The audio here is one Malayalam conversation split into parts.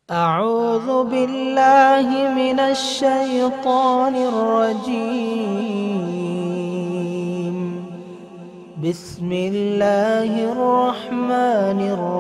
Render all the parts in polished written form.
أعوذ بالله من الشيطان الرجيم بسم الله الرحمن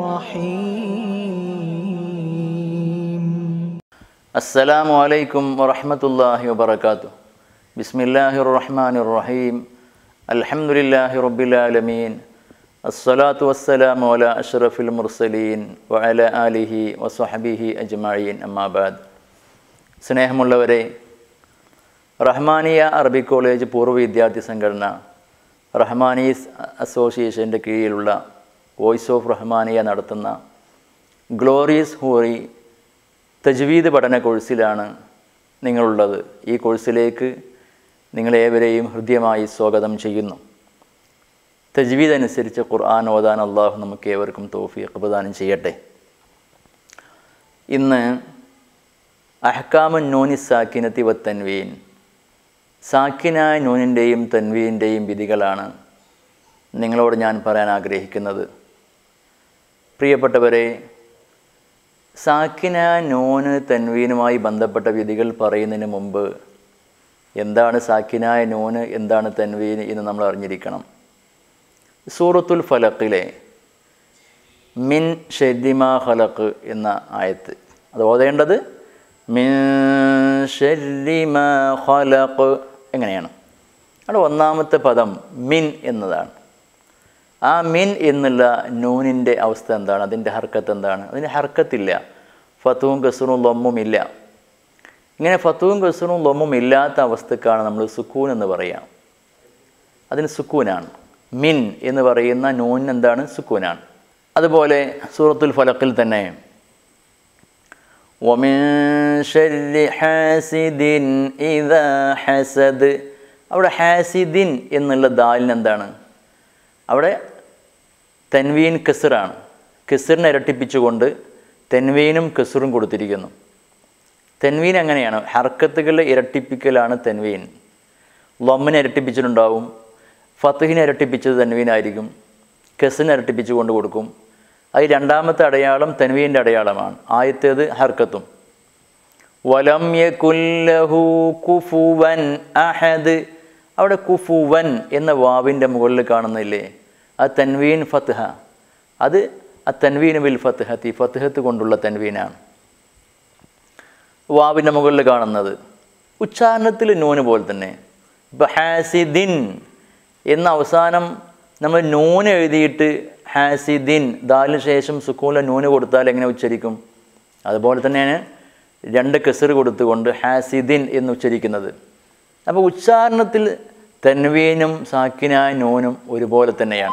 الرحيم السلام عليكم ورحمة الله وبركاته بسم الله الرحمن الرحيم الحمد لله رب العالمين الصلاة والسلام على أشرف المرسلين وعلى آله وصحبه أجمعين أما بعد സ്നേഹമുള്ളവരെ, റഹ്മാനിയ അറബി കോളേജ് പൂർവ്വ വിദ്യാർത്ഥി സംഘടന റഹ്മാനീസ് അസോസിയേഷൻ്റെ കീഴിലുള്ള വോയിസ് ഓഫ് റഹ്മാനിയ നടത്തുന്ന ഗ്ലോറിയസ് ഹൂറി തജ്വീദ് പഠന കോഴ്സിലാണ് നിങ്ങളുള്ളത്. ഈ കോഴ്സിലേക്ക് നിങ്ങളേവരെയും ഹൃദ്യമായി സ്വാഗതം ചെയ്യുന്നു. തജ്വീദ് അനുസരിച്ച് ഖുർആൻ ഓതാൻ അള്ളാഹു നമുക്ക് ഏവർക്കും തൗഫീഖ് പ്രദാനം ചെയ്യട്ടെ. ഇന്ന് അഹ്കാമുൻ നൂനി സാക്കിനത്തി വ തൻവീൻ, സാക്കിനായ നൂനിൻ്റെയും തൻവീൻ്റെയും വിധികളാണ് നിങ്ങളോട് ഞാൻ പറയാൻ ആഗ്രഹിക്കുന്നത്. പ്രിയപ്പെട്ടവരെ, സാക്കിനായ നൂന് തൻവീനുമായി ബന്ധപ്പെട്ട വിധികൾ പറയുന്നതിന് മുമ്പ് എന്താണ് സാക്കിനായ നൂന്, എന്താണ് തൻവീൻ എന്ന് നമ്മൾ അറിഞ്ഞിരിക്കണം. സൂറത്തുൽ ഫലഖിലെ മിൻ ശർരി മാ ഖലഖ് എന്ന ആയത്ത്, അത് ഓതേണ്ടത് മിൻ ശർരി മാ ഖലഖ് എങ്ങനെയാണ്? അവിടെ ഒന്നാമത്തെ പദം മിൻ എന്നതാണ്. ആ മിൻ എന്നുള്ള നൂനിൻ്റെ അവസ്ഥ എന്താണ്? അതിൻ്റെ ഹർക്കത്ത് എന്താണ്? അതിന് ഹർക്കത്തില്ല, ഫത്തുവും കസ്റും ലൊമ്മും ഇല്ല. ഇങ്ങനെ ഫത്തുവും കസ്റും ലൊമ്മും ഇല്ലാത്ത അവസ്ഥക്കാണ് നമ്മൾ സുക്കൂൻ എന്ന് പറയാം. അതിന് സുക്കൂനാണ്. മിൻ എന്ന് പറയുന്ന നൂൻ എന്താണ്? സുക്കൂനാണ്. അതുപോലെ സൂറത്തുൽ ഫലഖിൽ തന്നെ വമിൻ ശർരി ഹാസിദിൻ ഇദാ ഹസദ്, അവിടെ ഹാസിദിൻ എന്നുള്ള ദാലിന് എന്താണ്? അവിടെ തൻവീൻ കസ്റാണ്. കസ്റിനെ ഇരട്ടിപ്പിച്ചുകൊണ്ട് തൻവീനും കസ്റും കൊടുത്തിരിക്കുന്നു. തൻവീൻ അങ്ങനെയാണ്, ഹർക്കത്തുകളുടെ ഇരട്ടിപ്പിക്കലാണ് തൻവീൻ. ലൊമ്മിനെ ഇരട്ടിപ്പിച്ചിട്ടുണ്ടാവും, ഫത്ഹിനെ ഇരട്ടിപ്പിച്ചത് തൻവീനായിരിക്കും, കസ്റിനെ ഇരട്ടിപ്പിച്ചു കൊണ്ട് കൊടുക്കും. അത് രണ്ടാമത്തെ അടയാളം തൻവീൻ്റെ അടയാളമാണ്. ആദ്യത്തേത് ഹർക്കത്തും. വലം യകുൽ ലഹു കുഫുവൻ അഹദ്, അവിടെ കുഫുവൻ എന്ന വാവിൻ്റെ മുകളിൽ കാണുന്നില്ലേ, ആ തൻവീൻ ഫത്ഹ, അത് ആ തൻവീൻ ബിൽ ഫത്ഹത്തി, ഫത്ഹത്ത് കൊണ്ടുള്ള തൻവീനാണ് വാവിൻ്റെ മുകളിൽ കാണുന്നത്. ഉച്ചാരണത്തിൽ നൂന് പോലെ തന്നെ. ഇപ്പം ഹാസിദിൻ എന്ന അവസാനം നമ്മൾ നൂന് എഴുതിയിട്ട് ഹാസിദിൻ ദാലിന് ശേഷം സുക്കൂനിലെ നൂന് കൊടുത്താൽ എങ്ങനെ ഉച്ചരിക്കും? അതുപോലെ തന്നെയാണ് രണ്ട് കസ്ർ കൊടുത്തുകൊണ്ട് ഹാസിദിൻ എന്ന് ഉച്ചരിക്കുന്നത്. അപ്പോൾ ഉച്ചാരണത്തിൽ തൻവീനും സാക്കിനായ നൂനും ഒരുപോലെ തന്നെയാണ്.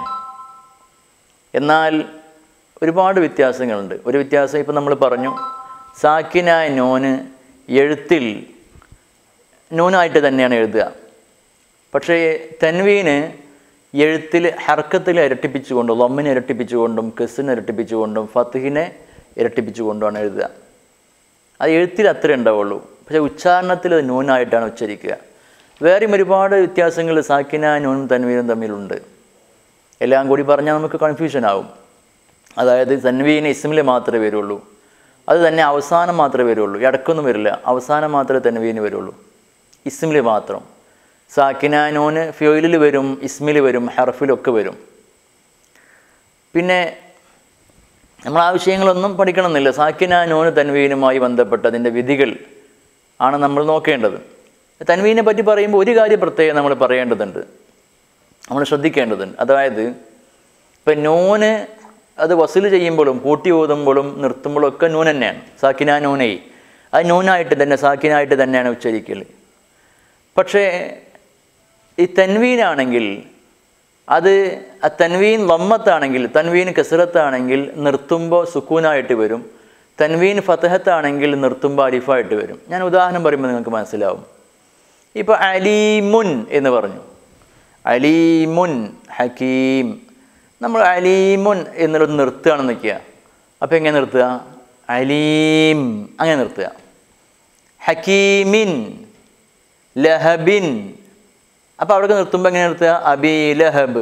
എന്നാൽ ഒരുപാട് വ്യത്യാസങ്ങളുണ്ട്. ഒരു വ്യത്യാസം ഇപ്പം നമ്മൾ പറഞ്ഞു, സാക്കിനായ നൂന് എഴുത്തിൽ നൂനായിട്ട് തന്നെയാണ് എഴുതുക. പക്ഷേ തൻവീന് എഴുത്തിൽ ഹർക്കത്തിൽ ഇരട്ടിപ്പിച്ചുകൊണ്ടും ലൊമ്മിനെ ഇരട്ടിപ്പിച്ചുകൊണ്ടും കസ്റിനെ ഇരട്ടിപ്പിച്ചുകൊണ്ടും ഫത്ഹിനെ ഇരട്ടിപ്പിച്ചുകൊണ്ടുമാണ് എഴുതുക. അത് എഴുത്തിൽ അത്രേ ഉണ്ടാവുള്ളൂ. പക്ഷേ ഉച്ചാരണത്തിൽ അത് നൂനായിട്ടാണ് ഉച്ചരിക്കുക. വേറെയും ഒരുപാട് വ്യത്യാസങ്ങൾ സാക്കിനായ നൂനും തൻവീനും തമ്മിലുണ്ട്. എല്ലാം കൂടി പറഞ്ഞാൽ നമുക്ക് കൺഫ്യൂഷൻ ആവും. അതായത് തൻവീന് ഇസ്മിൽ മാത്രമേ വരുള്ളൂ, അത് തന്നെ അവസാനം മാത്രമേ വരുള്ളൂ, ഇടക്കൊന്നും വരില്ല, അവസാനം മാത്രമേ തൻവീന് വരുള്ളൂ, ഇസ്മിൽ മാത്രം. സാക്കിനായ നൂന് ഫിയോയിലിൽ വരും, ഇസ്മിൽ വരും, ഹർഫിലൊക്കെ വരും. പിന്നെ നമ്മൾ ആ വിഷയങ്ങളൊന്നും പഠിക്കണമെന്നില്ല. സാക്കിനായ നൂന് തൻവീനുമായി ബന്ധപ്പെട്ട അതിൻ്റെ വിധികൾ ആണ് നമ്മൾ നോക്കേണ്ടത്. തൻവീനെ പറ്റി പറയുമ്പോൾ ഒരു കാര്യം പ്രത്യേകം നമ്മൾ പറയേണ്ടതുണ്ട്, നമ്മൾ ശ്രദ്ധിക്കേണ്ടതുണ്ട്. അതായത് ഇപ്പം നൂന് അത് വസിൽ ചെയ്യുമ്പോഴും കൂട്ടി ഓതുമ്പോഴും നിർത്തുമ്പോഴും ഒക്കെ നൂൻ തന്നെയാണ്, സാക്കിനായ നൂനൈ, അത് നൂനായിട്ട് തന്നെ സാക്കിനായിട്ട് തന്നെയാണ് ഉച്ചരിക്കൽ. പക്ഷേ ഈ തൻവീനാണെങ്കിൽ അത് ആ തൻവീൻ ലമ്മത്താണെങ്കിൽ, തൻവീൻ കസ്റത്താണെങ്കിൽ നിർത്തുമ്പോൾ സുക്കൂനായിട്ട് വരും, തൻവീൻ ഫതഹത്താണെങ്കിൽ നിർത്തുമ്പോൾ അലിഫായിട്ട് വരും. ഞാൻ ഉദാഹരണം പറയുമ്പോൾ നിങ്ങൾക്ക് മനസ്സിലാവും. ഇപ്പോൾ അലീമുൻ എന്ന് പറഞ്ഞു, അലീമുൻ ഹക്കീം. നമ്മൾ അലീമുൻ എന്നുള്ളത് നിർത്തുകയാണെന്ന് വയ്ക്കുക. അപ്പോൾ എങ്ങനെ നിർത്തുക? അലീം അങ്ങനെ നിർത്തുക. ഹക്കീമിൻ ലഹബിൻ, അപ്പോൾ അവിടെ നിർത്തുമ്പോൾ എങ്ങനെ നിർത്തുക? അബി ലഹബ്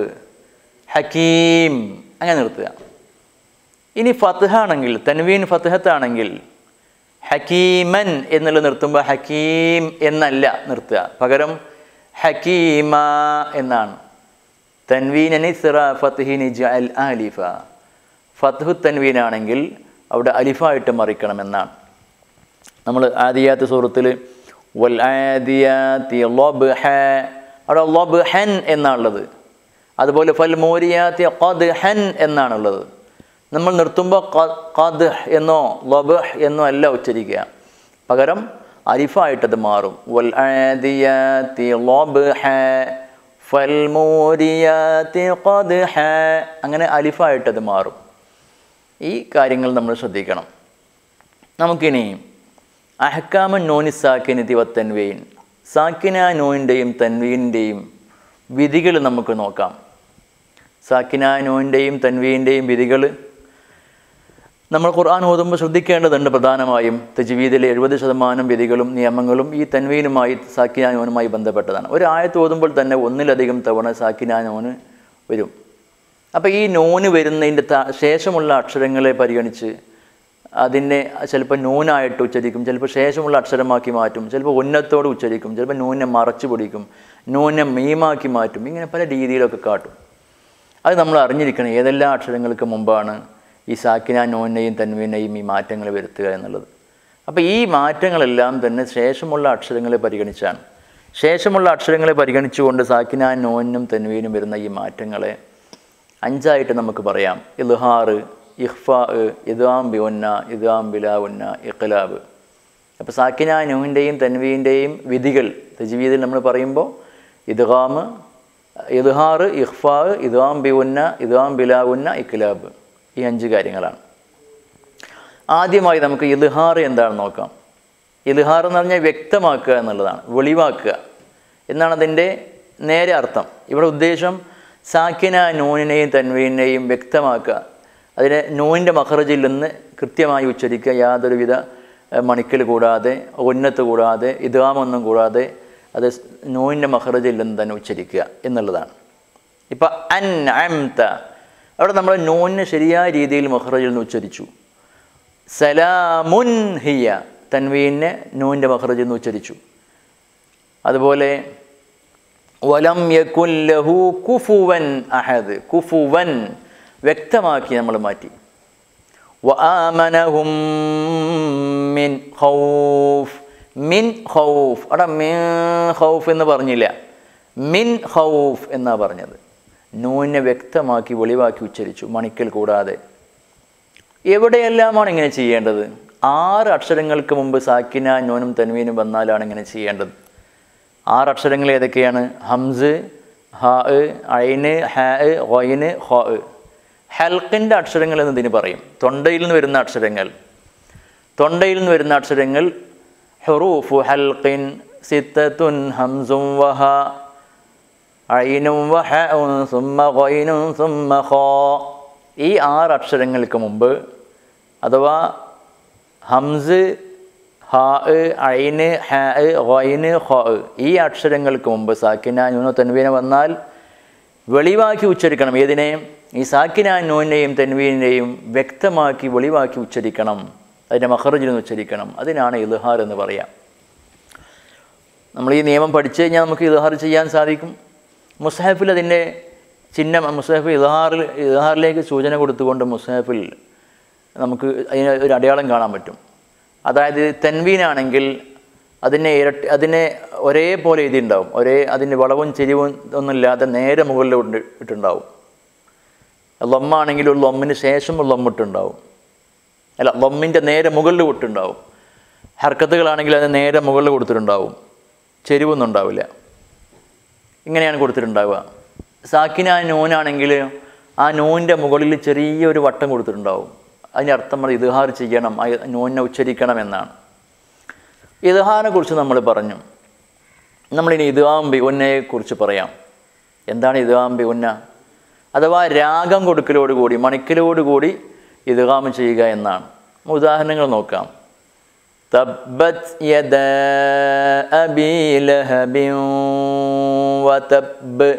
ഹക്കീം അങ്ങനെ നിർത്തുക. ഇനി ഫത്ഹാണെങ്കിൽ, തൻവീൻ ഫത്ഹത്താണെങ്കിൽ ഹക്കീമൻ എന്നുള്ള നിർത്തുമ്പോൾ ഹക്കീം എന്നല്ല നിർത്തുക, പകരം ഹക്കീമ എന്നാണ്. തൻവീനനി സിറ ഫത്ഹിനി ജഅൽ അലിഫ. ഫത്ഹു തൻവീനാണെങ്കിൽ അവിടെ അലിഫായിട്ട് മറിക്കണമെന്നാണ്. നമ്മൾ ആദിയാത്ത് സൂറത്തിൽ വൽ ആദിയാതി ലബ്ഹ, അവിടെ ലബ്ഹൻ എന്നാണുള്ളത്. അതുപോലെ ഫൽ മൂരിയാത്തി ഖദ്ഹൻ എന്നാണുള്ളത്. നമ്മൾ നിർത്തുമ്പോൾ ഖദ് എന്നോ ലബ്ഹ് എന്നോ അല്ല ഉച്ചരിക്കുക, പകരം അലിഫായിട്ടത് മാറും. വൽ ആദിയാതി ലബ്ഹ ഫൽ മൂരിയാത്തി ഖദ്ഹ, അങ്ങനെ അലിഫായിട്ടത് മാറും. ഈ കാര്യങ്ങൾ നമ്മൾ ശ്രദ്ധിക്കണം. നമുക്കിനി അഹ്കാമു നൂനി സാക്കിനതി വത്തൻവീൻ, സാക്കിന നൂനിൻ്റെയും തൻവീനിൻ്റെയും വിധികൾ നമുക്ക് നോക്കാം. സാക്കിന നൂനിൻ്റെയും തൻവീൻ്റെയും വിധികൾ നമ്മൾ ഖുർആൻ ഓതുമ്പോൾ ശ്രദ്ധിക്കേണ്ടതുണ്ട്. പ്രധാനമായും തജ്വീദിലെ 70% വിധികളും നിയമങ്ങളും ഈ തൻവീനുമായി സാക്കിന നൂനുമായി ബന്ധപ്പെട്ടതാണ്. ഒരു ആയത്ത് ഓതുമ്പോൾ തന്നെ ഒന്നിലധികം തവണ സാക്കിന നൂന് വരും. അപ്പോൾ ഈ നൂന് വരുന്നതിൻ്റെ ശേഷമുള്ള അക്ഷരങ്ങളെ പരിഗണിച്ച് അതിനെ ചിലപ്പോൾ നൂനായിട്ട് ഉച്ചരിക്കും, ചിലപ്പോൾ ശേഷമുള്ള അക്ഷരമാക്കി മാറ്റും, ചിലപ്പോൾ ഉന്നത്തോട് ഉച്ചരിക്കും, ചിലപ്പോൾ നൂനെ മറച്ചു പിടിക്കും, നൂനെ മീമാക്കി മാറ്റും. ഇങ്ങനെ പല രീതിയിലൊക്കെ കാട്ടും. അത് നമ്മൾ അറിഞ്ഞിരിക്കണം ഏതെല്ലാം അക്ഷരങ്ങൾക്ക് മുമ്പാണ് ഈ സാക്കിന നൂനെയും തൻവീനെയും ഈ മാറ്റങ്ങൾ വരുത്തുക എന്നുള്ളത്. അപ്പോൾ ഈ മാറ്റങ്ങളെല്ലാം തന്നെ ശേഷമുള്ള അക്ഷരങ്ങളെ പരിഗണിച്ചാണ്. ശേഷമുള്ള അക്ഷരങ്ങളെ പരിഗണിച്ചുകൊണ്ട് സാക്കിന നൂനും തൻവീനും വരുന്ന ഈ മാറ്റങ്ങളെ 5ആയിട്ട് നമുക്ക് പറയാം. ഇൽഹാർ, ഇഖ്ഫാ, ഇദ്ഗാം ബിഉന്ന, ഇദ്ഗാം ബിലാ ഉന്ന, ഇഖ്ലാബ്. അപ്പോൾ സാക്കിന നൂനിൻ്റെയും തൻവീൻ്റെയും വിധികൾ തജ്വീദിൽ നമ്മൾ പറയുമ്പോൾ ഇദ്ഗാം, ഇൽഹാർ, ഇഖ്ഫാ, ഇദ്ഗാം ബിഉന്ന, ഇദ്ഗാം ബിലാ ഉന്ന, ഇഖ്ലാബ്. ഈ 5 കാര്യങ്ങളാണ്. ആദ്യമായി നമുക്ക് ഇൽഹാർ എന്താണെന്ന് നോക്കാം. ഇൽഹാർ എന്ന് പറഞ്ഞാൽ വ്യക്തമാക്കുക എന്നുള്ളതാണ്, വെളിവാക്കുക എന്നാണ് അതിൻ്റെ നേരെ അർത്ഥം. ഇവിടെ ഉദ്ദേശം സാക്കിന നൂനിനെയും തൻവീനെയും വ്യക്തമാക്കുക, അതിനെ നൂനിൻ്റെ മഖ്റജിൽ നിന്ന് കൃത്യമായി ഉച്ചരിക്കുക, യാതൊരുവിധ മണിക്കൽ കൂടാതെ, ഉന്നത്ത് കൂടാതെ, ഇദ്ഗാമൊന്നും കൂടാതെ അത് നൂനിൻ്റെ മഖ്റജിൽ നിന്ന് തന്നെ ഉച്ചരിക്കുക എന്നുള്ളതാണ്. ഇപ്പം അൻഅംത, അവിടെ നമ്മൾ നൂനിനെ ശരിയായ രീതിയിൽ മഖ്റജിൽ നിന്ന് ഉച്ചരിച്ചു. സലാമുൻ ഹിയ, തൻവീനെ നൂനിൻ്റെ മഖ്റജിൽ നിന്ന് ഉച്ചരിച്ചു. അതുപോലെ വലം യകുൻ ലഹു കുഫുവൻ അഹദ്, കുഫുവൻ വ്യക്തമാക്കി നമ്മൾ മാറ്റി. വആമനഹും മിൻ ഖൗഫ്, മിൻ ഖൗഫ്, അവിടെ മിൻ ഖൗഫ് എന്ന് പറഞ്ഞില്ല, മിൻ ഖൗഫ് എന്നാണ് പറഞ്ഞത്. നൂനെ വ്യക്തമാക്കി വെളിവാക്കി ഉച്ചരിച്ചു, മണിക്കൽ കൂടാതെ. എവിടെയെല്ലാമാണ് ഇങ്ങനെ ചെയ്യേണ്ടത്? 6 അക്ഷരങ്ങൾക്ക് മുമ്പ് സാക്കിന നൂനും തൻവീനും വന്നാലാണ് ഇങ്ങനെ ചെയ്യേണ്ടത്. 6 അക്ഷരങ്ങൾ ഏതൊക്കെയാണ്? ഹംസ്, ഹാ, ഐന്, ഹാ, ഗൈന്, ഖാ. ഹൽക്കിൻ്റെ അക്ഷരങ്ങൾ എന്നതിന് പറയും. തൊണ്ടയിൽ നിന്ന് വരുന്ന അക്ഷരങ്ങൾ, തൊണ്ടയിൽ നിന്ന് വരുന്ന അക്ഷരങ്ങൾ ഹുറൂഫു ഹൽഖിൻ സിത്തത്തുൻ ഹംസും വഹ ഐനും വഹഉൻ സുമ്മ ഗൈനും സുമ്മ ഖാ. ഈ 6 അക്ഷരങ്ങൾക്ക് മുമ്പ് അഥവാ ഹംസ്, ഹാ, ഐന്, ഹാ, ഗൈന്, ഖാ, ഈ അക്ഷരങ്ങൾക്ക് മുമ്പ് സാക്കിന നൂനോ തൻവീന വന്നാൽ വെളിവാക്കി ഉച്ചരിക്കണം. ഏതിനെ? ഈ സാക്കിന നൂനെയും തൻവീനെയും വ്യക്തമാക്കി വെളിവാക്കി ഉച്ചരിക്കണം, അതിൻ്റെ മഖ്റജിൽ നിന്ന് ഉച്ചരിക്കണം. അതിനാണ് ഇൽഹാർ എന്ന് പറയാം. നമ്മൾ ഈ നിയമം പഠിച്ചു കഴിഞ്ഞാൽ നമുക്ക് ഇൽഹാർ ചെയ്യാൻ സാധിക്കും. മുസ്ഹഫിൽ അതിൻ്റെ ചിഹ്നം, മുസ്ഹഫ് ഇൽഹാറിലേക്ക് സൂചന കൊടുത്തുകൊണ്ട് മുസ്ഹഫിൽ നമുക്ക് അതിന് ഒരു അടയാളം കാണാൻ പറ്റും. അതായത് തൻവീനാണെങ്കിൽ അതിനെ ഒരേപോലെ എഴുതിയിട്ടുണ്ടാവും, അതിൻ്റെ വളവും ചെരിവും ഒന്നുമില്ലാതെ നേരെ മുകളിൽ ഇട്ടുണ്ടാവും. ലൊമ്മാണെങ്കിൽ ഒരു ലൊമ്മിന് ശേഷം ഒരു ലൊമ്മിട്ടുണ്ടാവും, അല്ല ലൊമ്മിൻ്റെ നേരെ മുകളിൽ വിട്ടുണ്ടാവും. ഹർക്കത്തുകളാണെങ്കിൽ അത് നേരെ മുകളിൽ കൊടുത്തിട്ടുണ്ടാവും, ചെരിവൊന്നും ഉണ്ടാവില്ല. ഇങ്ങനെയാണ് കൊടുത്തിട്ടുണ്ടാവുക. സാക്കിന നൂനാണെങ്കിൽ ആ നൂനിൻ്റെ മുകളിൽ ചെറിയൊരു വട്ടം കൊടുത്തിട്ടുണ്ടാവും. അതിൻ്റെ അർത്ഥം നമ്മൾ ഇദ്ഹാർ ചെയ്യണം, ആ നൂനിനെ ഉച്ചരിക്കണം എന്നാണ്. ഇദ്ഹാറിനെ കുറിച്ച് നമ്മൾ പറഞ്ഞു. നമ്മളിനി ഇദ്ഗാം ബിഉന്നയെ കുറിച്ച് പറയാം. എന്താണ് ഇദ്ഗാം ബിഉന്ന? അഥവാ രാഗം കൊടുക്കലോടുകൂടി, മണിക്കലോടുകൂടി ഇദ്ഗാം ചെയ്യുക എന്നാണ്. ഉദാഹരണങ്ങൾ നോക്കാം. തബ്ബത് യദാ അബീ ലഹബിൻ വതബ്ബ്,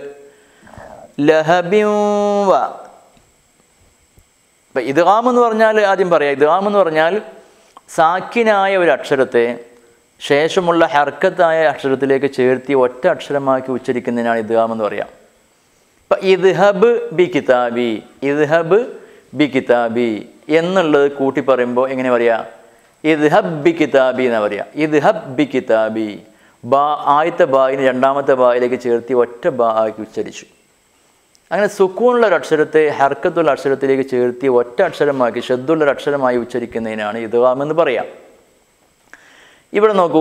ലഹബിൻ വ. ഇപ്പം ഇദ്ഗാം എന്ന് പറഞ്ഞാൽ ആദ്യം പറയാം, ഇദ്ഗാം എന്ന് പറഞ്ഞാൽ സാക്കിനായ ഒരു അക്ഷരത്തെ ശേഷമുള്ള ഹർക്കത്തായ അക്ഷരത്തിലേക്ക് ചേർത്തി ഒറ്റ അക്ഷരമാക്കി ഉച്ചരിക്കുന്നതിനാണ് ഇദ്ഗാം എന്ന് പറയാം. ഇപ്പം ഇദ്ഹബ് ബി കിതാബി, ഇദ്ഹബ് ബി കിതാബി എന്നുള്ളത് കൂട്ടി പറയുമ്പോൾ എങ്ങനെ പറയാ? ഇദ്ഹബ് ബി കിതാബി എന്നാ പറയാ. ഇദ്ഹബ് ബി കിതാബി. ബാ ആദ്യത്തെ ബായിന് രണ്ടാമത്തെ ബായിലേക്ക് ചേർത്തി ഒറ്റ ബാ ആക്കി ഉച്ചരിച്ചു. അങ്ങനെ സുക്കൂണുള്ള ഒരു അക്ഷരത്തെ ഹർക്കത്തുള്ള അക്ഷരത്തിലേക്ക് ചേർത്തി ഒറ്റ അക്ഷരമാക്കി ഷദ്ദുള്ള ഒരു അക്ഷരമായി ഉച്ചരിക്കുന്നതിനാണ് ഇദ്ഗാം എന്ന് പറയാം. ഇവിടെ നോക്കൂ,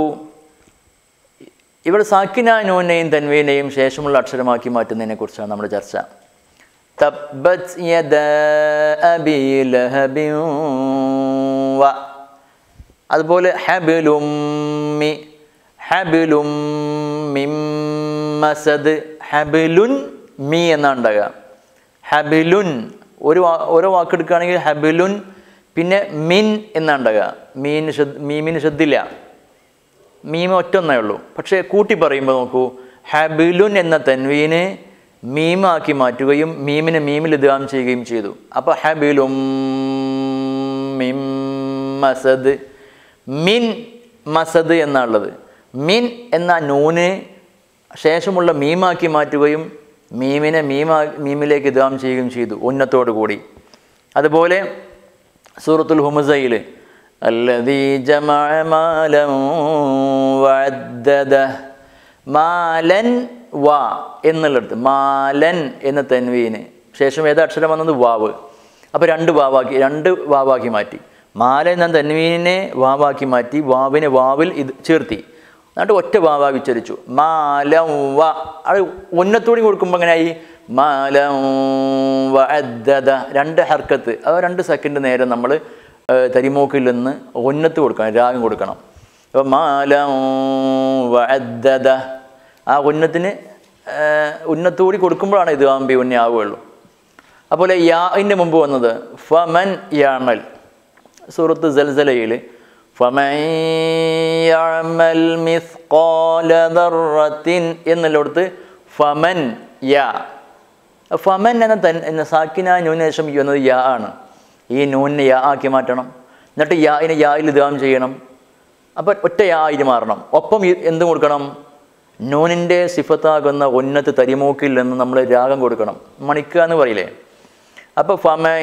ഇവിടെ സാക്കിന നൂനെയും തൻവീനെയും ശേഷമുള്ള അക്ഷരമാക്കി മാറ്റുന്നതിനെ കുറിച്ചാണ് നമ്മുടെ ചർച്ച. തബ്ബത് യദാ അബീ ലഹബിൻ വ, അതുപോലെ ഹബ്ലും മി, ഹബ്ലും മിൻ മസദ്, ഹബ്ലുൻ മീ എന്നാണ് ഉണ്ടാകുക. ഹബ്ലുൻ ഓരോ വാക്കെടുക്കുകയാണെങ്കിൽ ഹബ്ലുൻ, പിന്നെ മിൻ എന്നാണ് ഉണ്ടാകുക. മീമിന് ഷദ്ദില്ല, മീമ ഒറ്റൊന്നേ ഉള്ളൂ. പക്ഷേ കൂട്ടി പറയുമ്പോൾ നോക്കൂ, ഹബ്ലുൻ എന്ന തൻവീനെ മീമാക്കി മാറ്റുകയും മീമിനെ മീമിൽ ഇദ്ഗാം ചെയ്യുകയും ചെയ്തു. അപ്പോൾ ഹബ്ലും മിൻ മസദ്, മിൻ മസദ് എന്നുള്ളത് മിൻ എന്ന നൂന് ശേഷമുള്ള മീമാക്കി മാറ്റുകയും മീമിനെ മീമിലേക്ക് ഇദ്ഗാം ചെയ്യുകയും ചെയ്തു ഉന്നത്തോടു കൂടി. അതുപോലെ സൂറത്തുൽ ഹുമസയിൽ അല്ലദീ ജമഅ മാലൻ വഅദ്ദദ, മാലൻ വ എന്നുള്ളിടത്ത് മാലൻ എന്ന തൻവീന് ശേഷം ഏത് അക്ഷരം വന്നത്? വാവ്. അപ്പോൾ രണ്ട് വാവാക്കി മാറ്റി. മാല എന്ന തൻവീനെ വാവാക്കി മാറ്റി വാവിനെ വാവിൽ ഇത് ചേർത്തി, എന്നിട്ട് ഒറ്റ വാവാക്കി ഉച്ചരിച്ചു. മാലം വ, അത് ഉന്നത്തോടി കൊടുക്കുമ്പോൾ എങ്ങനെയായി? മാലം വഅദ്ദദ, രണ്ട് ഹർക്കത്ത്, അത് 2 സെക്കൻഡ് നേരം നമ്മൾ തരിമൂക്കിൽ നിന്ന് ഉന്നത്ത് കൊടുക്കണം, രാഗം കൊടുക്കണം. അപ്പോൾ മാലം വഅദ്ദദ, ആ ഉന്നത്തിന് ഉന്നത്തോടി കൊടുക്കുമ്പോഴാണ് ഇത് ആമ്പി ഉന്ന ആവുകയുള്ളൂ. അതുപോലെ യാഇൻ്റെ മുമ്പ് വന്നത് ഫമൻ യഅമൽ, സൂറത്ത് സൽസലയിൽ ഫമൻ യഅമൽ മിസ്ഖാല ദർറത്തിൻ എന്നുള്ളിടത്ത് ഫമൻ യാ, ഫമൻ എന്ന സാക്കിന നൂന് ശേഷം എന്നത് യാ ആണ്. ഈ നൂനിനെ യാ ആക്കി മാറ്റണം, എന്നിട്ട് യാഇനെ യായിൽ ഇദ്ഗാം ചെയ്യണം. അപ്പം ഒറ്റ യാ ആയിട്ട് മാറണം. ഒപ്പം എന്തും കൊടുക്കണം? നൂനിൻ്റെ സിഫത്താകുന്ന ഉന്നത്ത് തരിമൂക്കിൽ നിന്ന് നമ്മൾ രാഗം കൊടുക്കണം, മണിക്കുക എന്ന് പറയില്ലേ. അപ്പോൾ ഫമൻ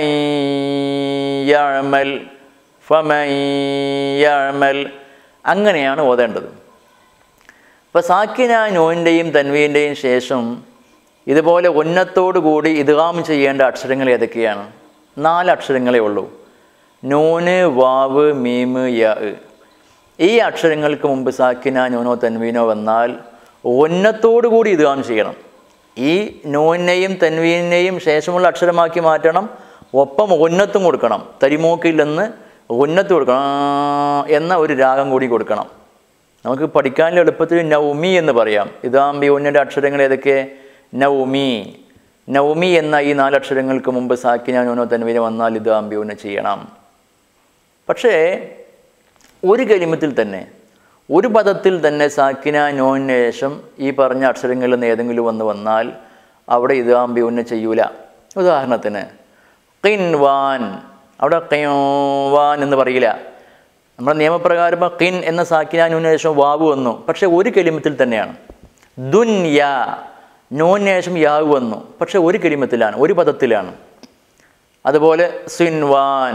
യഅമൽ, ഫമൻ യഅമൽ, അങ്ങനെയാണ് ഓതേണ്ടത്. അപ്പോൾ സാക്കിന നൂനിൻ്റെയും തൻവീൻ്റെയും ശേഷം ഇതുപോലെ ഉന്നത്തോടു കൂടി ഇദ്ഗാം ചെയ്യേണ്ട അക്ഷരങ്ങൾ ഏതൊക്കെയാണ്? 4 അക്ഷരങ്ങളേ ഉള്ളൂ. നൂന്, വാവ്, മീമ്, യാ. ഈ അക്ഷരങ്ങൾക്ക് മുമ്പ് സാക്കിന നൂനോ തൻവീനോ വന്നാൽ ഉന്നത്തോടു കൂടി ഇദ്ഗാം ചെയ്യണം. ഈ നൂനെയും തൻവീനെയും ശേഷമുള്ള അക്ഷരമാക്കി മാറ്റണം, ഒപ്പം ഉന്നത്തും കൊടുക്കണം. തരിമൂക്കിൽ നിന്ന് ഉന്നത്ത് കൊടുക്കണം എന്ന ഒരു രാഗം കൂടി കൊടുക്കണം. നമുക്ക് പഠിക്കാനുള്ള എളുപ്പത്തിൽ നൗമി എന്ന് പറയാം. ഇദ്ഗാം ഉന്നയുടെ അക്ഷരങ്ങൾ ഏതൊക്കെ? നൗമി, നൗമി എന്ന ഈ 4 അക്ഷരങ്ങൾക്ക് മുമ്പ് സാക്കിന നൂനോ തൻവീന വന്നാൽ ഇദ്ഗാം ഉന്ന ചെയ്യണം. പക്ഷേ ഒരു കലിമത്തിൽ തന്നെ, ഒരു പദത്തിൽ തന്നെ സാക്കിന നൂനിന് ശേഷം ഈ പറഞ്ഞ അക്ഷരങ്ങളിൽ നിന്ന് ഏതെങ്കിലും വന്നാൽ അവിടെ ഇദ്ഗാം ഉന്ന ചെയ്യൂല. ഉദാഹരണത്തിന് ഖിൻവാൻ, അവിടെ ഖിൻവാൻ എന്ന് പറയില്ല. നമ്മുടെ നിയമപ്രകാരം ഖിൻ എന്ന സാക്കിന നൂനിന് ശേഷം വാവ് വന്നു, പക്ഷേ ഒരു കലിമത്തിൽ തന്നെയാണ്. ദുൻയ, നൂനിന് ശേഷം യാവ് വന്നു, പക്ഷെ ഒരു കലിമത്തിലാണ്, ഒരു പദത്തിലാണ്. അതുപോലെ സിൻവാൻ,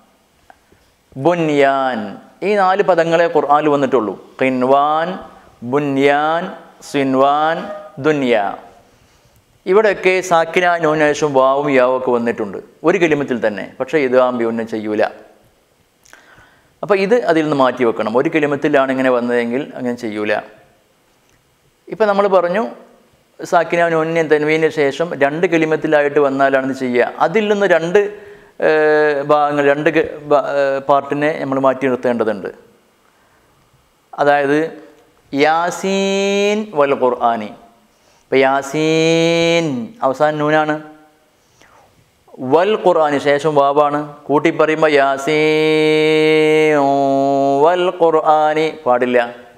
ബുൻയാൻ, ഈ 4 പദങ്ങളെ ഖുർആനിൽ വന്നിട്ടുള്ളൂ. ഖിൻവാൻ, ബുൻയാൻ, സിൻവാൻ, ദുനിയ. ഇവിടെയൊക്കെ സാക്കിന നൂനിന് ശേഷം വാവും യാവും ഒക്കെ വന്നിട്ടുണ്ട് ഒരു കലിമത്തിൽ തന്നെ, പക്ഷേ ഇദ്ഗാം ഉന്ന ചെയ്യൂല. അപ്പോൾ ഇത് അതിൽ നിന്ന് മാറ്റി വെക്കണം. ഒരു കലിമത്തിലാണ് ഇങ്ങനെ വന്നതെങ്കിൽ അങ്ങനെ ചെയ്യൂല. ഇപ്പം നമ്മൾ പറഞ്ഞു സാക്കിന നൂനിന് തൻവീന് ശേഷം 2 കലിമത്തിലായിട്ട് വന്നാലാണ് ഇത് ചെയ്യുക. അതിൽ നിന്ന് 2 ഭാഗങ്ങൾ, 2 പാർട്ടിനെ നമ്മൾ മാറ്റി നിർത്തേണ്ടതുണ്ട്. അതായത് യാസീൻ വൽ ഖുർആനി. ഇപ്പം യാസീൻ അവസാനം നൂനാണ്, വൽ ഖുർആനി ശേഷം വാവാണ്. കൂട്ടി പറയുമ്പോൾ യാസീൻ വൽ ഖുർആനി പാടില്ല.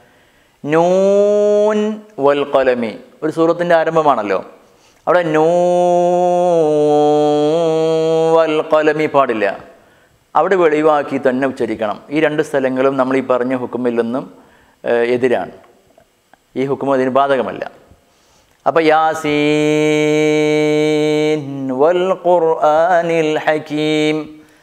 നൂൻ വൽ ഖലമി ഒരു സൂറത്തിൻ്റെ ആരംഭമാണല്ലോ, അവിടെ നൂൻ വൽ ഖലമി പാടില്ല. അവിടെ വെളിവാക്കി തന്നെ ഉച്ചരിക്കണം. ഈ രണ്ട് സ്ഥലങ്ങളും നമ്മൾ ഈ പറഞ്ഞ ഹുക്കുമിൽ നിന്നും എതിരാണ്. ഈ ഹുക്കും അതിന് ബാധകമല്ല. അപ്പോൾ യാസീൻ വൽ ഖുർആനിൽ ഹകീം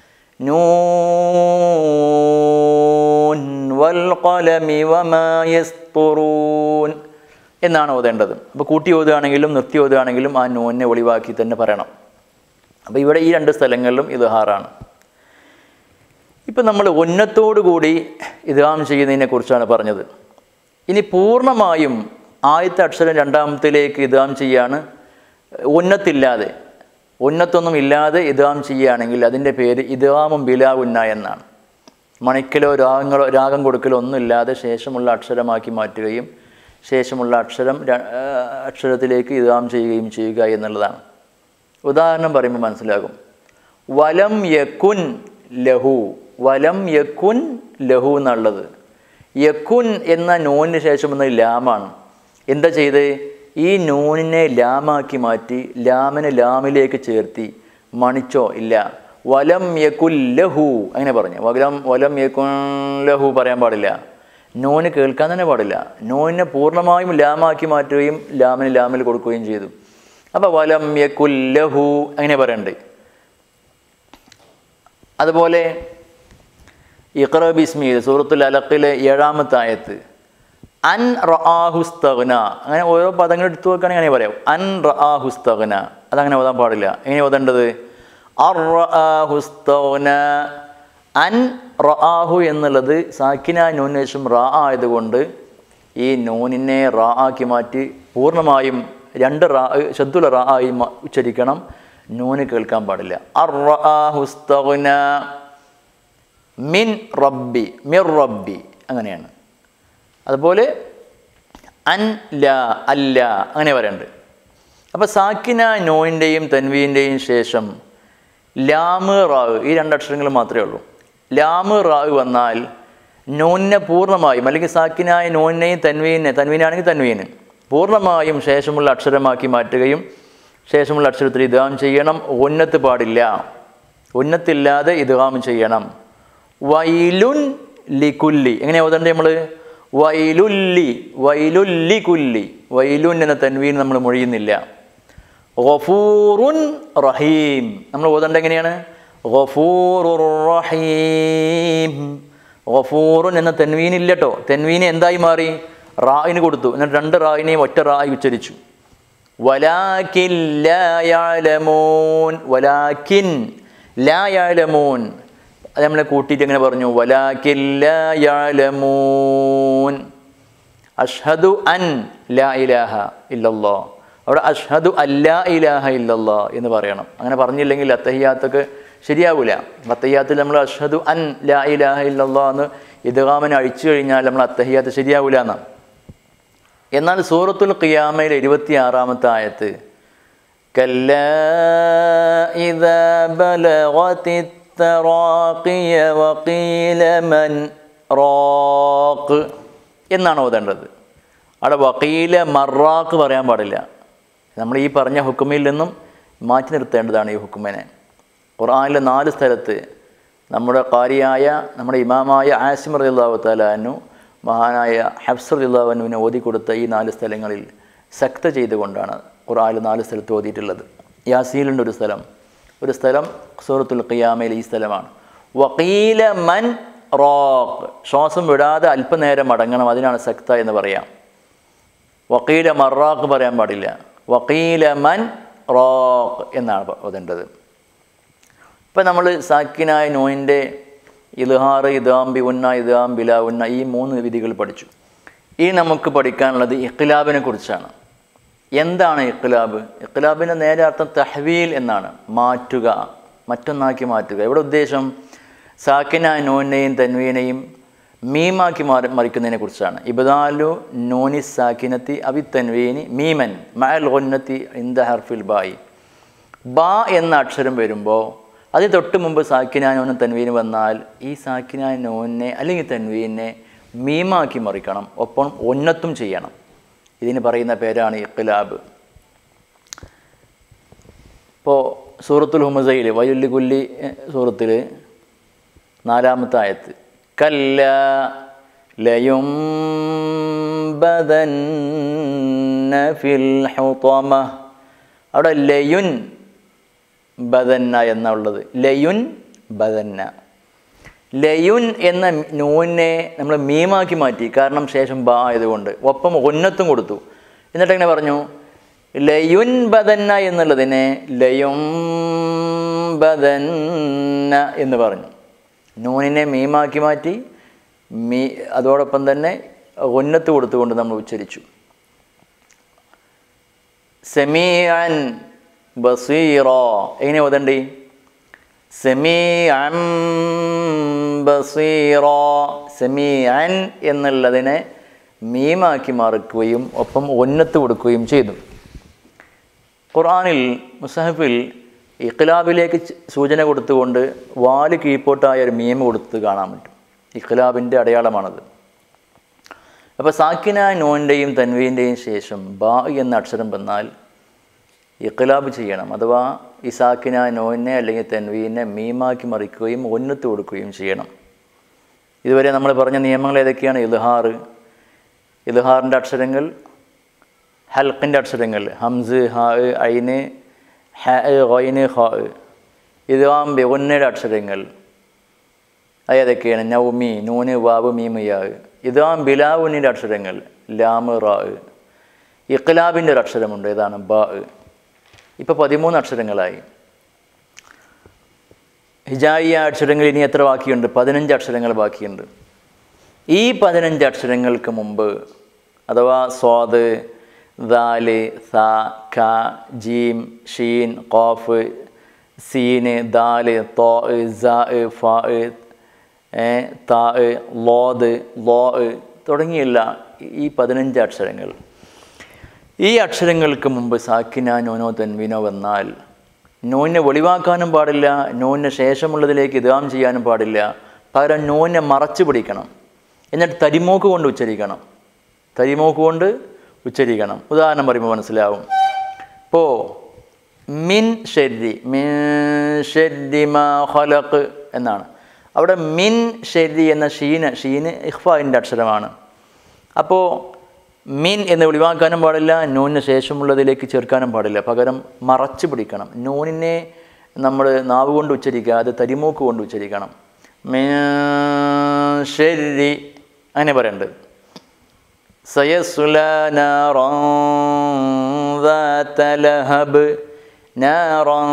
നൂൻ വൽ ഖലമി വമാ യസ്തുറൂൻ എന്നാണ് ഓതേണ്ടത്. അപ്പോൾ കൂട്ടി ഓതുകയാണെങ്കിലും നിർത്തി ഓതുകയാണെങ്കിലും ആ നൂനെ ഒളിവാക്കി തന്നെ പറയണം. അപ്പോൾ ഇവിടെ ഈ രണ്ട് സ്ഥലങ്ങളിലും ഇദ്ഹാറാണ്. ഇപ്പം നമ്മൾ ഉന്നത്തോടു കൂടി ഇദ്ഗാം ചെയ്യുന്നതിനെ കുറിച്ചാണ് പറഞ്ഞത്. ഇനി പൂർണ്ണമായും ആദ്യത്തെ അക്ഷരം രണ്ടാമത്തിലേക്ക് ഇദ്ഗാം ചെയ്യാണ്. ഉന്നത്തില്ലാതെ, ഉന്നത്തൊന്നും ഇല്ലാതെ ഇദ്ഗാം ചെയ്യുകയാണെങ്കിൽ അതിൻ്റെ പേര് ഇദ്ഗാമും ബിലാ ഉന്ന എന്നാണ്. മണിക്കലോ രാഗം കൊടുക്കലോ ഒന്നുമില്ലാതെ ശേഷമുള്ള അക്ഷരമാക്കി മാറ്റുകയും ശേഷമുള്ള അക്ഷരത്തിലേക്ക് ഇദ്ഗാം ചെയ്യുകയും ചെയ്യുക എന്നുള്ളതാണ്. ഉദാഹരണം പറയുമ്പോൾ മനസ്സിലാകും. വലം യകുൻ ലഹു, വലം യകുൻ ലഹു എന്നുള്ളത് യകുൻ എന്ന നൂനിന് ശേഷം വന്ന ലാമാണ്. എന്താ ചെയ്ത്? ഈ നൂനിനെ ലാമാക്കി മാറ്റി ലാമിനെ ലാമിലേക്ക് ചേർത്തി മണിച്ചോ ഇല്ല. വലം യകുൻ ലഹു അങ്ങനെ പറഞ്ഞു. വലം യകുൻ ലഹു പറയാൻ പാടില്ല. നൂന് കേൾക്കാൻ തന്നെ പാടില്ല. നൂനിനെ പൂർണ്ണമായും ലാമാക്കി മാറ്റുകയും ലാമിന് ലാമിൽ കൊടുക്കുകയും ചെയ്തു. അപ്പോൾ വലം യകുൻ ലഹു അങ്ങനെ പറയണ്ടേ. അതുപോലെ ഇഖ്റ ബിസ്മി സൂറത്തുൽ അലഖിലെ 7-ാമത്തെ ആയത്ത് അൻ റആഹുസ്തഗ്ന, അങ്ങനെ ഓരോ പദങ്ങൾ എടുത്തു വെക്കുകയാണെങ്കിൽ അങ്ങനെ പറയാം. അൻ റആഹുസ്തഗ്ന അതങ്ങനെ ഓതാൻ പാടില്ല. എങ്ങനെ ഓതേണ്ടത്? അർ റആഹുസ്തഗ്ന. അൻ റആഹു എന്നുള്ളത് സാക്കിന നൂനിന് ശേഷം റാ ആയതുകൊണ്ട് ഈ നൂനിനെ റാ ആക്കി മാറ്റി പൂർണ്ണമായും രണ്ട് റാ ശദ്ദുൽ റാ ആയി ഉച്ചരിക്കണം. നൂന് കേൾക്കാൻ പാടില്ല. അർ റആഹുസ്തഗ്ന മിൻ റബ്ബി, മിർ റബ്ബി അങ്ങനെയാണ്. അതുപോലെ അൻ ലാ, അല്ല അങ്ങനെ പറയുന്നുണ്ട്. അപ്പോൾ സാക്കിന നോയിൻ്റെയും തൻവീൻ്റെയും ശേഷം ലാമ് റാവ് ഈ രണ്ടക്ഷരങ്ങൾ മാത്രമേ ഉള്ളൂ. ലാമ് റാവ് വന്നാൽ നോനിനെ പൂർണ്ണമായും, അല്ലെങ്കിൽ സാക്കിനായ നോനിനെയും തൻവീനാണെങ്കിൽ തൻവീന് പൂർണ്ണമായും ശേഷമുള്ള അക്ഷരമാക്കി മാറ്റുകയും ശേഷമുള്ള അക്ഷരത്തിൽ ഇദ്ഗാം ചെയ്യണം. ഉന്നത്ത് പാടില്ല. ഉന്നത്തില്ലാതെ ഇദ്ഗാം ചെയ്യണം. വൈലുൻ ലികുല്ലി എങ്ങനെ ഓതണ്ടേ നമ്മൾ? വൈലുല്ലി, വൈലുല്ലി കുല്ലി. വൈലുൻ എന്ന തൻവീൻ നമ്മൾ മൊഴിയുന്നില്ല. ഗഫൂറുൻ റഹീം നമ്മൾ ഓതണ്ട എങ്ങനെയാണ്? ഗഫൂറുർ റഹീം. ഗഫൂറുൻ എന്ന തൻവീൻ ഇല്ല കേട്ടോ. തൻവീന് എന്തായി മാറി? റായിന് കൊടുത്തു. എന്നിട്ട് രണ്ട് റായിനെയും ഒറ്റ റായി ഉച്ചരിച്ചു. വലാകിൻ ലാ യഅലമൂൻ, വലാകിൻ ലാ യഅലമൂൻ അത് നമ്മളെ കൂട്ടിയിട്ട് എങ്ങനെ പറഞ്ഞു? വലാകിൻ ലാ യഅലമൂൻ. അഷ്ഹദു അൻ ലാ ഇലാഹ ഇല്ലല്ലാഹ്, അവിടെ അഷ്ഹദു അല്ലാ ഇലാഹ ഇല്ലല്ലാഹ് എന്ന് പറയണം. അങ്ങനെ പറഞ്ഞില്ലെങ്കിൽ അത്തഹിയാത്തൊക്കെ ശരിയാവില്ല. അത്തഹിയാത്തിൽ നമ്മൾ അഷ്ഹദു അൻ ലാ ഇലാഹ ഇല്ലല്ലാഹ് എന്ന് ഇദ്ഗാമിനെ അഴിച്ചു കഴിഞ്ഞാൽ നമ്മൾ അത്തഹിയാത്ത് ശരിയാവില്ല എന്നാണ്. എന്നാൽ സൂറത്തുൽ ഖിയാമയിലെ 26-ാമത്തെ ആയത്ത് കല്ലാ ഇദാ ബലഗതിത് തറാഖിയ വഖീല മൻ റാഖ് എന്നാണ് ഓതേണ്ടത്. അവിടെ വഖീല മറാഖ് പറയാൻ പാടില്ല. നമ്മൾ ഈ പറഞ്ഞ ഹുക്കുമിൽ നിന്നും മാറ്റി നിർത്തേണ്ടതാണ് ഈ ഹുക്കുമിനെ. ഖുർആനിലെ 4 സ്ഥലത്ത് നമ്മുടെ ഖാരിയായ നമ്മുടെ ഇമാമായ ആസിം റളിയല്ലാഹു തആല അൻഹു മഹാനായ ഹഫ്സ് റളിയല്ലാഹു അൻഹുവിനെ ഓതി കൊടുത്ത ഈ 4 സ്ഥലങ്ങളിൽ സക്ത ചെയ്തുകൊണ്ടാണ് ഖുർആനിൽ 4 സ്ഥലത്ത് ഓതിയിട്ടുള്ളത്. യാസീനിലുണ്ട് ഒരു സ്ഥലം സൂറത്തുൽ ഖിയാമയിൽ ഈ സ്ഥലമാണ്. വഖീല മൻ റാഖ് ശ്വാസം വിടാതെ അല്പനേരം അടങ്ങണം. അതിനാണ് സക്ത എന്ന് പറയാം. വഖീല മറാഖ് പറയാൻ പാടില്ല. വഖീല മൻ റാഖ് എന്നാണ് ഓതേണ്ടത്. ഇപ്പം നമ്മൾ സാക്കിനായ നോയിൻ്റെ ഇദ്ഹാർ, ഇദ്ഗാം ബി ഉന്ന, ഇദ്ഗാം ബിലാ ഉന്ന ഈ 3 വിധികൾ പഠിച്ചു. ഈ നമുക്ക് പഠിക്കാനുള്ളത് ഇഖ്ലാബിനെ കുറിച്ചാണ്. എന്താണ് ഇഖ്ലാബ്? ഇഖ്ലാബിൻ്റെ നേരെ അർത്ഥം തഹ്വീൽ എന്നാണ്, മാറ്റുക, മറ്റൊന്നാക്കി മാറ്റുക. ഇവിടെ ഉദ്ദേശം സാക്കിനായ നോനിനെയും തൻവീനെയും മീമാക്കി മറിക്കുന്നതിനെ കുറിച്ചാണ്. ഇബ്ദാലു നോനി സാക്കിനത്തി അബി തൻവീനി മീമൻ മഅൽ ഗുന്നത്തി ഇൻദ ഹർഫിൽ ബായി. ബാ എന്ന അക്ഷരം വരുമ്പോൾ അതിന് തൊട്ട് മുമ്പ് സാക്കിനായ നോനും തൻവീന് വന്നാൽ ഈ സാക്കിനായ നോനിനെ അല്ലെങ്കിൽ തൻവീനെ മീമാക്കി മറിക്കണം. ഒപ്പം ഉന്നത്തും ചെയ്യണം. ഇതിന് പറയുന്ന പേരാണ് ഇഖ്ലാബ്. ഇപ്പോൾ സൂറത്തുൽ ഹുമസയിൽ വയുല്ലി കുല്ലി സൂറത്തിൽ 4-ാമത്തെ ആയത്ത്. കല്ല ലയുംബദന്ന ഫിൽ ഹുതമ. അവിടെ ലയുൻ ബദന്ന എന്നുള്ളത്. ലയുൻ ബദന്ന. ലയുൻ എന്ന നൂനെ നമ്മൾ മീമാക്കി മാറ്റി, കാരണം ശേഷം ബ ആയതുകൊണ്ട്. ഒപ്പം ഉന്നത്തും കൊടുത്തു. എന്നിട്ട് എങ്ങനെ പറഞ്ഞു? ലയുൻ ബദന്ന എന്നുള്ളതിനെ ലയും ബദന്ന എന്ന് പറഞ്ഞു. നൂനിനെ മീമാക്കി മാറ്റി, അതോടൊപ്പം തന്നെ ഉന്നത്ത് കൊടുത്തുകൊണ്ട് നമ്മൾ ഉച്ചരിച്ചു. സമീഅൻ ബസീറ. എങ്ങനെ ഓതണ്ടി? സമീഅൻ ബസീറ. സമീഅൻ എന്നുള്ളതിനെ മീമാക്കി മറക്കുകയും ഒപ്പം ഉന്നത്ത് കൊടുക്കുകയും ചെയ്തു. ഖുർആനിൽ മുസ്ഹഫിൽ ഇഖ്ലാബിലേക്ക് സൂചന കൊടുത്തുകൊണ്ട് വാല് കീഴ്പോട്ടായ ഒരു മീം കൊടുത്ത് കാണാൻ പറ്റും. ഇഖ്ലാബിൻ്റെ അടയാളമാണത്. അപ്പോൾ സാക്കിന നോൻ്റെയും തൻവീൻ്റെയും ശേഷം ബാ എന്ന അക്ഷരം വന്നാൽ ഇഖ്ലാബ് ചെയ്യണം. അഥവാ ഈ സാക്കിന നോനെ അല്ലെങ്കിൽ തൻവീനെ മീമാക്കി മറിക്കുകയും ഉന്നത്ത് കൊടുക്കുകയും ചെയ്യണം. ഇതുവരെ നമ്മൾ പറഞ്ഞ നിയമങ്ങൾ ഏതൊക്കെയാണ്? ഇൽഹാർ, ഇൽഹാറിൻ്റെ അക്ഷരങ്ങൾ, ഹൽക്കിൻ്റെ അക്ഷരങ്ങൾ ഹംസ്, ഹാ, ഐന്, ഹ, ഗൈന്, ഖാ. ഇദ്ഗാം ബിഗുന്നയുടെ അക്ഷരങ്ങൾ ഏതൊക്കെയാണ്? നൗമി, നൂന്, വാവ്, മീം, യാ. ഇദ്ഗാം ബിലാവുന്നിൻ്റെ അക്ഷരങ്ങൾ ലാമ്, റാ. ഇഖ്ലാബിൻ്റെ ഒരു അക്ഷരമുണ്ട്, ഏതാണ്? ബാ. ഇപ്പോൾ 13 അക്ഷരങ്ങളായി. ഹിജായിയ അക്ഷരങ്ങൾ ഇനി എത്ര ബാക്കിയുണ്ട്? 15 അക്ഷരങ്ങൾ ബാക്കിയുണ്ട്. ഈ 15 അക്ഷരങ്ങൾക്ക് മുമ്പ് അഥവാ സ്വാദ്, ദാല്, സ, ക, ജീം, ഷീൻ, ഖാഫ്, സീന്, ദാല്, തോ, സ, ഫ, ത, ലോദ്, ലോ തുടങ്ങിയുള്ള ഈ 15 അക്ഷരങ്ങൾ. ഈ അക്ഷരങ്ങൾക്ക് മുമ്പ് സാക്കിന നോനോ തൻവീനോ വന്നാൽ നോനെ ഒളിവാക്കാനും പാടില്ല, നോന് ശേഷമുള്ളതിലേക്ക് ഇദ്ഗാം ചെയ്യാനും പാടില്ല. പകരം നോനെ മറച്ചു പിടിക്കണം. എന്നിട്ട് തരിമോക്ക് കൊണ്ട് ഉച്ചരിക്കണം. തരിമോക്ക് കൊണ്ട് ഉച്ചരിക്കണം. ഉദാഹരണം പറയുമ്പോൾ മനസ്സിലാവും. ഇപ്പോൾ മിൻ ഷെരി, മിൻ ഷെരി മാ ഖലഖ് എന്നാണ്. അവിടെ മിൻ ഷെരി എന്ന ഷീന് ഇഖ്ഫായിൻ്റെ അക്ഷരമാണ്. അപ്പോൾ മിൻ എന്ന് ഒഴിവാക്കാനും പാടില്ല, നൂനിന് ശേഷമുള്ളതിലേക്ക് ചേർക്കാനും പാടില്ല. പകരം മറച്ചു പിടിക്കണം. നൂനിനെ നമ്മൾ നാവ് കൊണ്ട് ഉച്ചരിക്കുക, അത് തരിമൂക്ക് കൊണ്ട് ഉച്ചരിക്കണം. മിൻ ഷെരി അങ്ങനെ പറയേണ്ടത്. സയസ്ലാ നാറൻ ദാത ലഹബ്. നാറൻ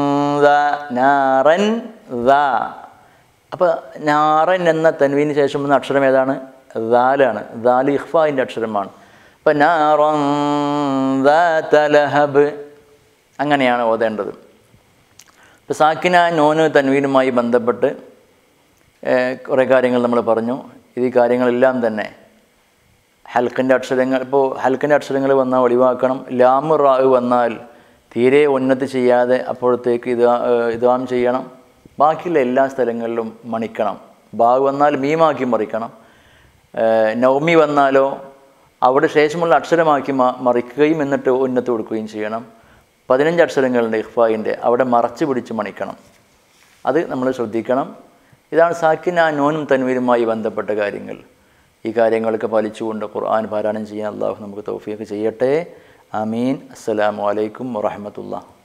നാറൻ ദാ. അപ്പോൾ നാറൻ എന്ന തൻവീന് ശേഷം വന്ന അക്ഷരം ഏതാണ്? ദാലാണ്. ദാല് ഇഖ്ഫായിൻ്റെ അക്ഷരമാണ്. അപ്പം നാറൻ ദാത ലഹബ് അങ്ങനെയാണ് ഓതേണ്ടത്. ഇപ്പോൾ സാക്കിന നോന് തൻവീനുമായി ബന്ധപ്പെട്ട് കുറേ കാര്യങ്ങൾ നമ്മൾ പറഞ്ഞു. ഈ കാര്യങ്ങളെല്ലാം തന്നെ ഹൽക്കിൻ്റെ അക്ഷരങ്ങൾ, ഇപ്പോൾ ഹൽക്കിൻ്റെ അക്ഷരങ്ങൾ വന്നാൽ ഒഴിവാക്കണം. ലാമ് റാ വന്നാൽ തീരെ ഉന്നതി ചെയ്യാതെ അപ്പോഴത്തേക്ക് ഇദ്ഗാം ചെയ്യണം. ബാക്കിയുള്ള എല്ലാ സ്ഥലങ്ങളിലും മണിക്കണം. ബാ വന്നാൽ മീമാക്കി മറിക്കണം. നൗമി വന്നാലോ അവിടെ ശേഷമുള്ള അക്ഷരമാക്കി മറിക്കുകയും എന്നിട്ട് ഉന്നത്ത് കൊടുക്കുകയും ചെയ്യണം. 15 അക്ഷരങ്ങളുണ്ട് ഇഖ്ഫായിൻ്റെ, അവിടെ മറച്ചു പിടിച്ച് മണിക്കണം. അത് നമ്മൾ ശ്രദ്ധിക്കണം. ഇതാണ് സാക്കിന നോനും തൻവീനുമായി ബന്ധപ്പെട്ട കാര്യങ്ങൾ. ഈ കാര്യങ്ങളൊക്കെ പാലിച്ചുകൊണ്ട് ഖുർആൻ പാരായണം ചെയ്യാൻ അല്ലാഹു നമുക്ക് തൗഫീഖ് ചെയ്യട്ടെ. ആമീൻ. അസ്സലാമു അലൈക്കും വറഹ്മത്തുള്ളാഹി.